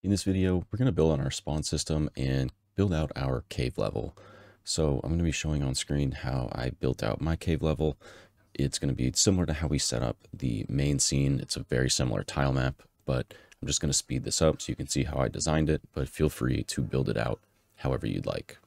In this video, we're going to build on our spawn system and build out our cave level. So I'm going to be showing on screen how I built out my cave level. It's going to be similar to how we set up the main scene. It's a very similar tile map, but I'm just going to speed this up so you can see how I designed it, but feel free to build it out however you'd like.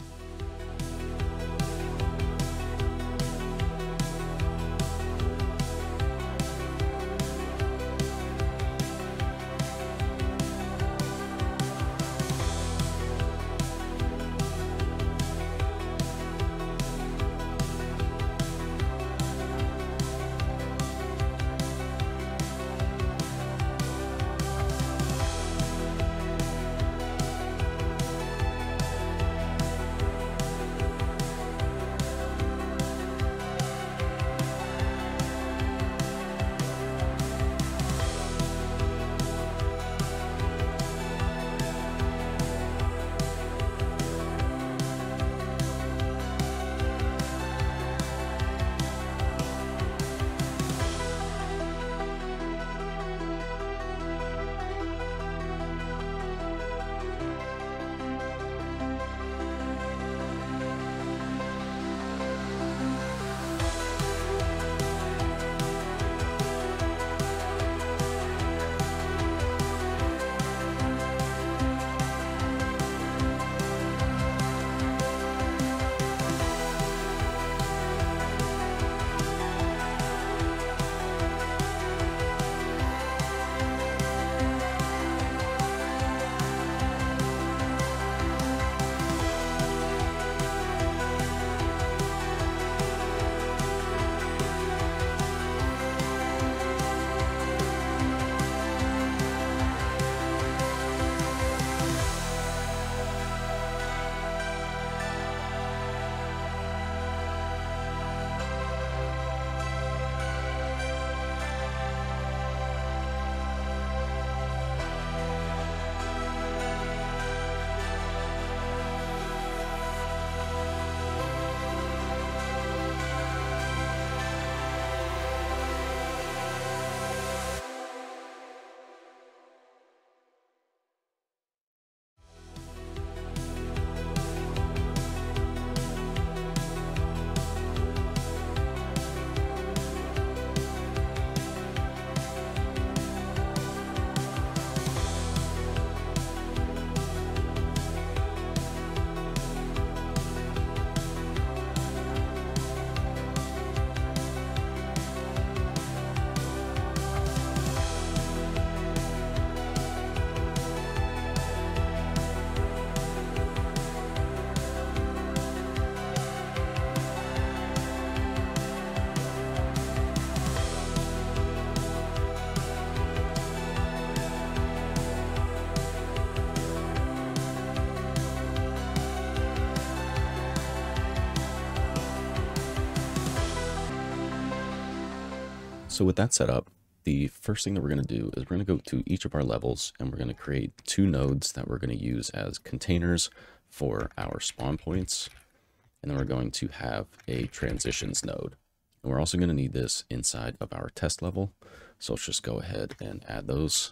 So with that set up, the first thing that we're going to do is we're going to go to each of our levels and we're going to create two nodes that we're going to use as containers for our spawn points. And then we're going to have a transitions node. And we're also going to need this inside of our test level. So let's just go ahead and add those.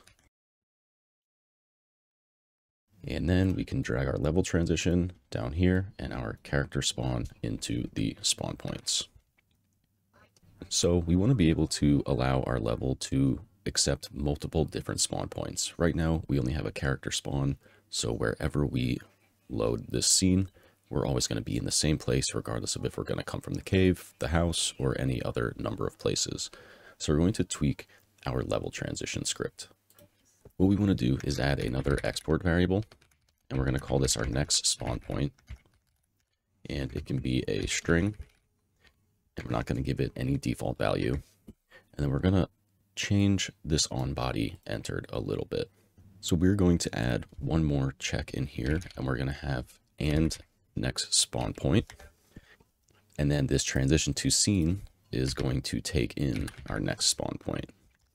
And then we can drag our level transition down here and our character spawn into the spawn points. So we want to be able to allow our level to accept multiple different spawn points. Right now, we only have a character spawn, so wherever we load this scene, we're always going to be in the same place, regardless of if we're going to come from the cave, the house, or any other number of places. So we're going to tweak our level transition script. What we want to do is add another export variable, and we're going to call this our next spawn point. And it can be a string. And we're not going to give it any default value. And then we're going to change this on body entered a little bit. So we're going to add one more check in here, and we're going to have and next spawn point. And then this transition to scene is going to take in our next spawn point.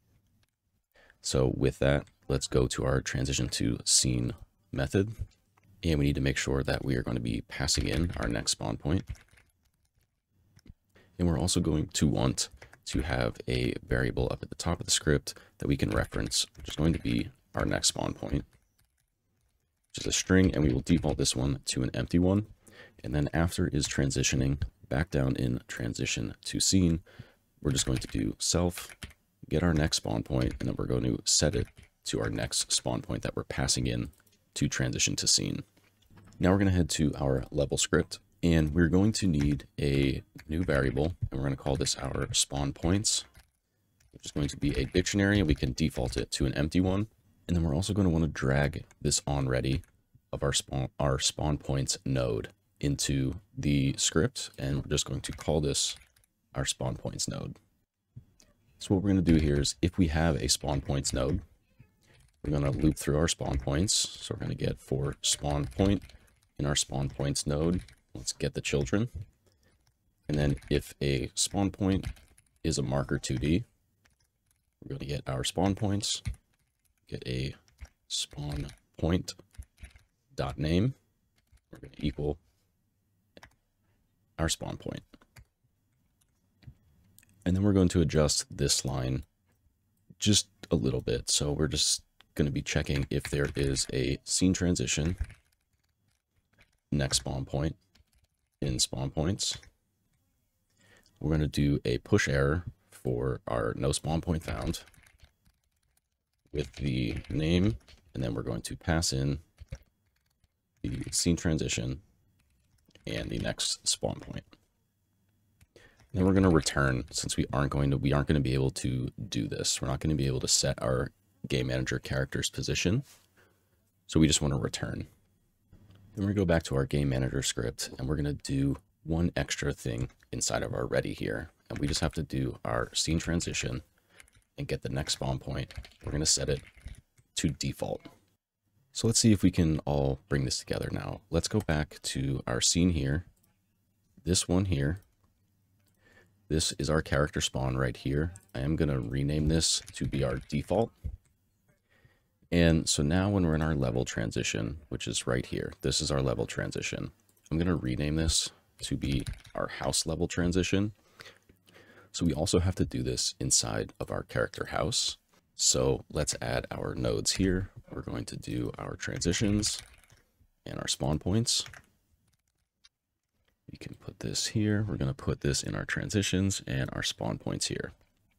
So with that, let's go to our transition to scene method. And we need to make sure that we are going to be passing in our next spawn point. And we're also going to want to have a variable up at the top of the script that we can reference, which is going to be our next spawn point. is a string, and we will default this one to an empty one. And then after is transitioning, back down in transition to scene, we're just going to do self, get our next spawn point, and then we're going to set it to our next spawn point that we're passing in to transition to scene. Now we're going to head to our level script, and we're going to need a new variable, and we're going to call this our spawn points, which is going to be a dictionary, and we can default it to an empty one. And then we're also going to want to drag this onReady of our spawn points node into the script, and we're just going to call this our spawn points node. So what we're going to do here is, if we have a spawn points node, we're going to loop through our spawn points. So we're going to get for spawn point in our spawn points node, let's get the children. And then if a spawn point is a marker 2D, we're going to get our spawn points, get a spawn point dot name. We're going to equal our spawn point. And then we're going to adjust this line just a little bit. So we're just going to be checking if there is a scene transition next spawn point in spawn points. We're going to do a push error for our no spawn point found with the name, and then we're going to pass in the scene transition and the next spawn point. Then we're going to return, since we aren't going to be able to do this. We're not going to be able to set our game manager character's position. So we just want to return. Then we go back to our game manager script, and we're going to do one extra thing inside of our ready here. And we just have to do our scene transition and get the next spawn point. We're going to set it to default. So let's see if we can all bring this together now. Let's go back to our scene here. This one here. This is our character spawn right here. I am going to rename this to be our default. And so now when we're in our level transition, which is right here, this is our level transition. I'm going to rename this to be our house level transition. So we also have to do this inside of our character house. So let's add our nodes here. We're going to do our transitions and our spawn points. We can put this here. We're going to put this in our transitions and our spawn points here.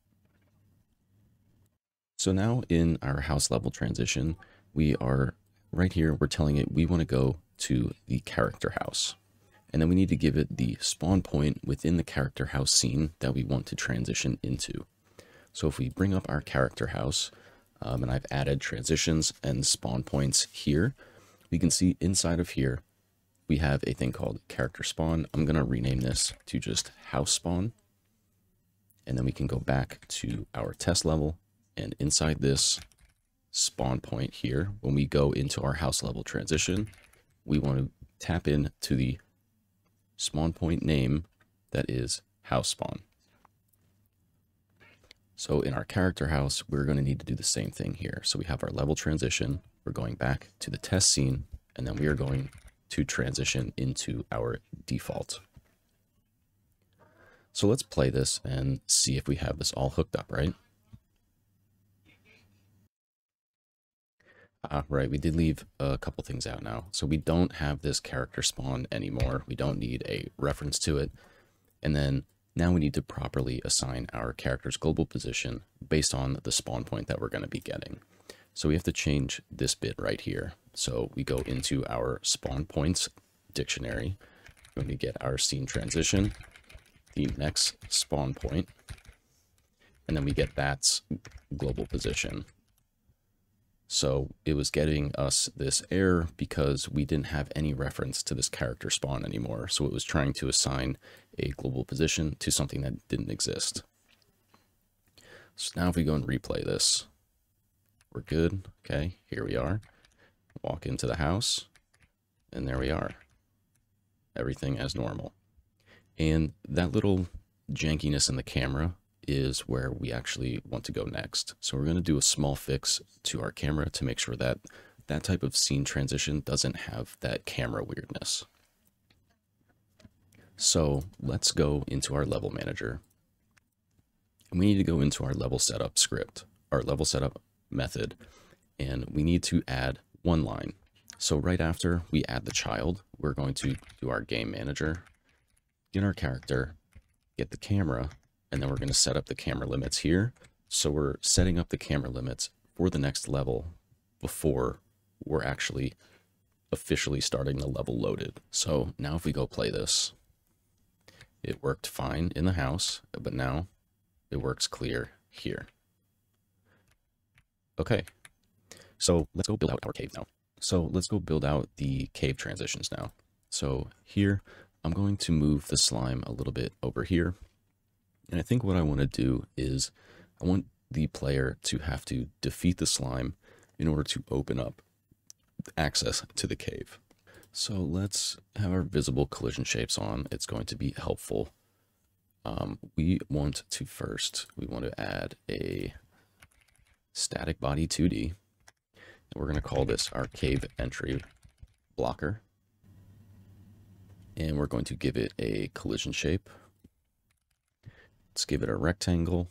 So now in our house level transition, we are right here. We're telling it we want to go to the character house. And then we need to give it the spawn point within the character house scene that we want to transition into. So if we bring up our character house, and I've added transitions and spawn points here, we can see inside of here, we have a thing called character spawn. I'm going to rename this to just house spawn. And then we can go back to our test level, and inside this spawn point here, when we go into our house level transition, we want to tap into the spawn point name that is house spawn. So in our character house, we're going to need to do the same thing here. So we have our level transition, we're going back to the test scene, and then we are going to transition into our default. So let's play this and see if we have this all hooked up, right? Right, we did leave a couple things out now. So we don't have this character spawn anymore. We don't need a reference to it. And then now we need to properly assign our character's global position based on the spawn point that we're going to be getting. So we have to change this bit right here. So we go into our spawn points dictionary. We're going to get our scene transition, the next spawn point, and then we get that's global position. So it was getting us this error because we didn't have any reference to this character spawn anymore. So it was trying to assign a global position to something that didn't exist. So now if we go and replay this, we're good. Okay, here we are. Walk into the house, and there we are. Everything as normal. And that little jankiness in the camera is where we actually want to go next. So we're going to do a small fix to our camera to make sure that that type of scene transition doesn't have that camera weirdness. So let's go into our level manager. And we need to go into our level setup script, our level setup method, and we need to add one line. So right after we add the child, we're going to do our game manager, get our character, get the camera, and then we're going to set up the camera limits here. So we're setting up the camera limits for the next level before we're actually officially starting the level loaded. So now if we go play this, it worked fine in the house, but now it works clear here. Okay, so let's go build out our cave now. So let's go build out the cave transitions now. So here, I'm going to move the slime a little bit over here. And I think what I want to do is I want the player to have to defeat the slime in order to open up access to the cave. So let's have our visible collision shapes on. It's going to be helpful. We want to add a static body 2D. And we're going to call this our cave entry blocker. And we're going to give it a collision shape. Let's give it a rectangle.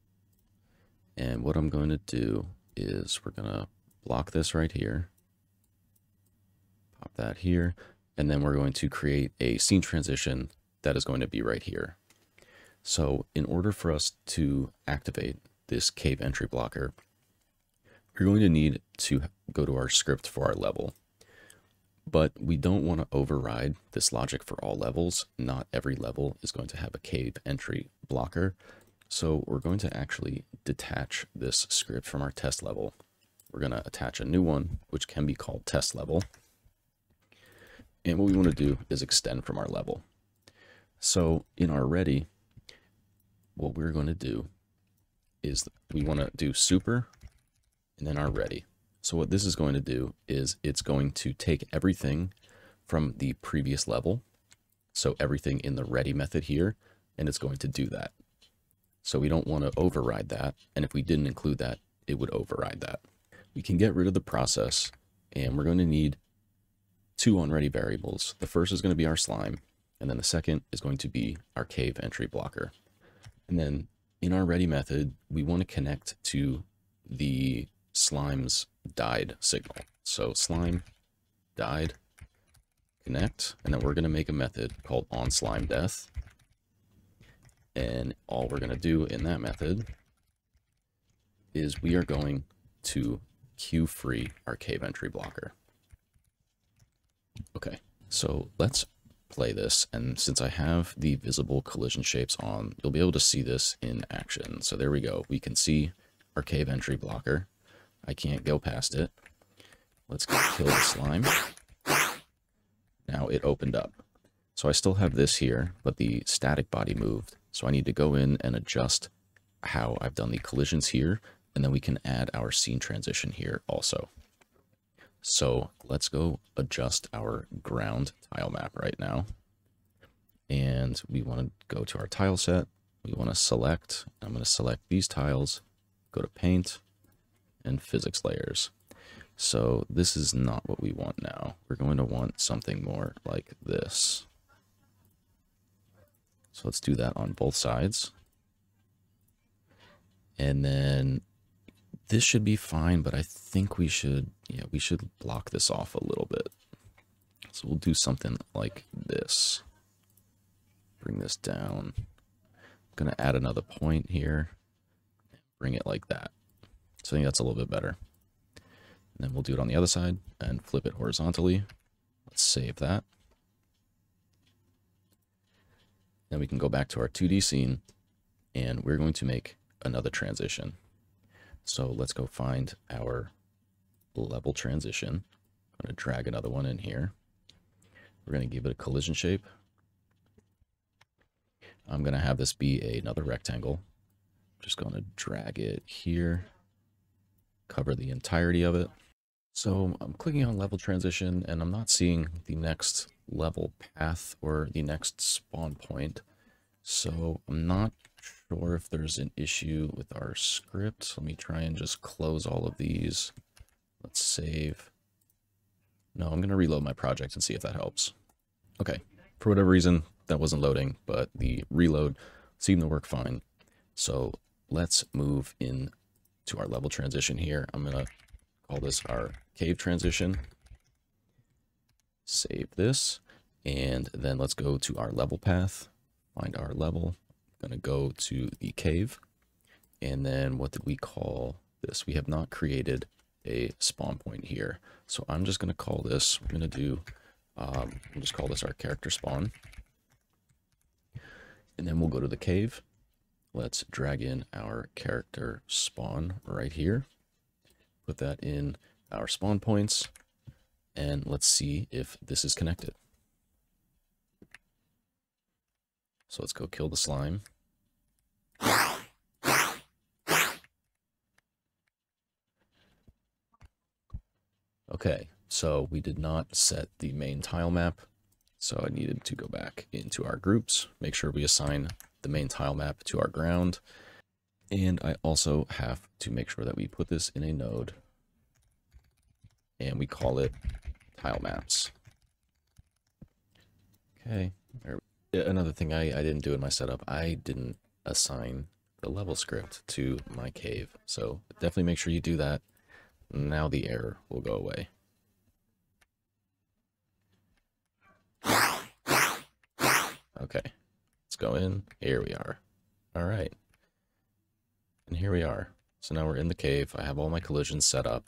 And what I'm going to do is we're going to block this right here. Pop that here. And then we're going to create a scene transition that is going to be right here. So in order for us to activate this cave entry blocker, we're going to need to go to our script for our level. But we don't want to override this logic for all levels. Not every level is going to have a cave entry blocker. So we're going to actually detach this script from our test level. We're going to attach a new one, which can be called test level. And what we want to do is extend from our level. So in our ready, what we're going to do is we want to do super and then our ready. So what this is going to do is it's going to take everything from the previous level. So everything in the ready method here, and it's going to do that. So we don't want to override that. And if we didn't include that, it would override that. We can get rid of the process, and we're going to need two onReady variables. The first is going to be our slime, and then the second is going to be our cave entry blocker. And then in our ready method, we want to connect to the slime's died signal. So slime died connect, and then we're going to make a method called onSlimeDeath. And all we're going to do in that method is we are going to queue free our cave entry blocker. Okay, so let's play this. And since I have the visible collision shapes on, you'll be able to see this in action. So there we go. We can see our cave entry blocker. I can't go past it. Let's go kill the slime. Now it opened up. So I still have this here, but the static body moved. So I need to go in and adjust how I've done the collisions here, and then we can add our scene transition here also. So let's go adjust our ground tile map right now. And we want to go to our tile set. We want to select, I'm going to select these tiles, go to paint and physics layers. So this is not what we want now. We're going to want something more like this. So let's do that on both sides. And then this should be fine, but I think we should block this off a little bit. So we'll do something like this. Bring this down. I'm going to add another point here. Bring it like that. So I think that's a little bit better. And then we'll do it on the other side and flip it horizontally. Let's save that. Then we can go back to our 2D scene, and we're going to make another transition. So let's go find our level transition. I'm going to drag another one in here. We're going to give it a collision shape. I'm going to have this be another rectangle. Just going to drag it here, cover the entirety of it. So I'm clicking on level transition, and I'm not seeing the next level path or the next spawn point. So I'm not sure if there's an issue with our script. Let me try and just close all of these. Let's save. No, I'm going to reload my project and see if that helps. Okay, for whatever reason, that wasn't loading, but the reload seemed to work fine. So let's move in to our level transition here. I'm going to call this our cave transition. Save this, and then let's go to our level path, find our level. I'm going to go to the cave, and then what did we call this? We have not created a spawn point here, so I'm just going to call this, we're going to do, we'll just call this our character spawn, and then we'll go to the cave. Let's drag in our character spawn right here, put that in our spawn points, and let's see if this is connected. So let's go kill the slime. Okay, so we did not set the main tile map, so I needed to go back into our groups, make sure we assign the main tile map to our ground, and I also have to make sure that we put this in a node, and we call it tile maps. Okay, another thing I didn't do in my setup, I didn't assign the level script to my cave, so definitely make sure you do that. Now the error will go away. Okay, let's go in. Here we are. All right. And here we are. So now we're in the cave. I have all my collisions set up.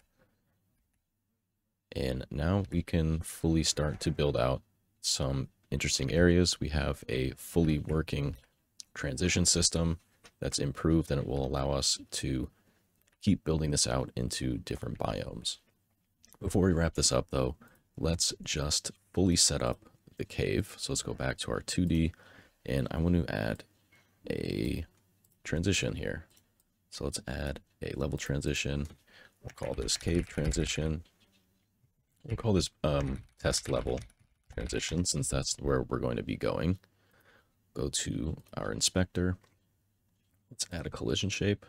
And now we can fully start to build out some interesting areas. We have a fully working transition system that's improved, and it will allow us to keep building this out into different biomes. Before we wrap this up though, let's just fully set up the cave. So let's go back to our 2D, and I want to add a transition here. So let's add a level transition. We'll call this cave transition. We'll call this test level transition, since that's where we're going to be going. Go to our inspector. Let's add a collision shape.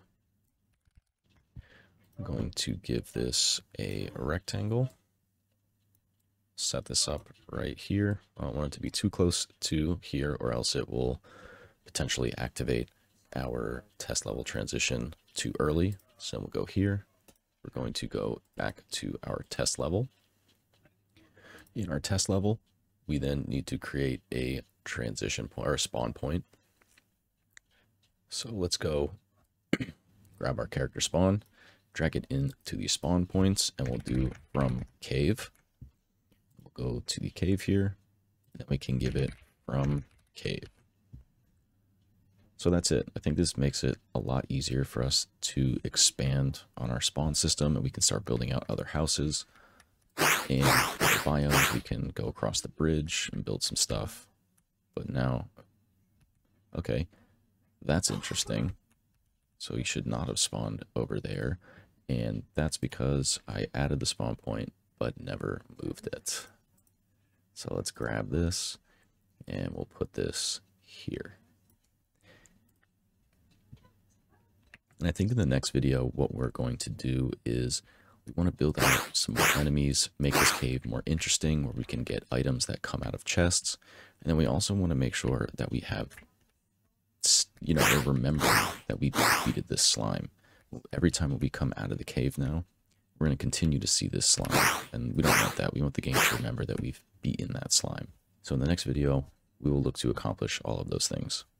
I'm going to give this a rectangle. Set this up right here. I don't want it to be too close to here, or else it will potentially activate our test level transition too early. So we'll go here. We're going to go back to our test level. In our test level, we then need to create a transition point or a spawn point. So let's go grab our character spawn, drag it into the spawn points, and we'll do from cave. We'll go to the cave here, and then we can give it from cave. So that's it. I think this makes it a lot easier for us to expand on our spawn system, and we can start building out other houses. And with the biomes, we can go across the bridge and build some stuff. But now, okay, that's interesting. So you should not have spawned over there. And that's because I added the spawn point, but never moved it. So let's grab this, and we'll put this here. And I think in the next video, what we're going to do is we want to build out some more enemies, make this cave more interesting, where we can get items that come out of chests. And then we also want to make sure that we have, you know, we're remembering that we defeated this slime. Every time we come out of the cave now, we're going to continue to see this slime. And we don't want that. We want the game to remember that we've beaten that slime. So in the next video, we will look to accomplish all of those things.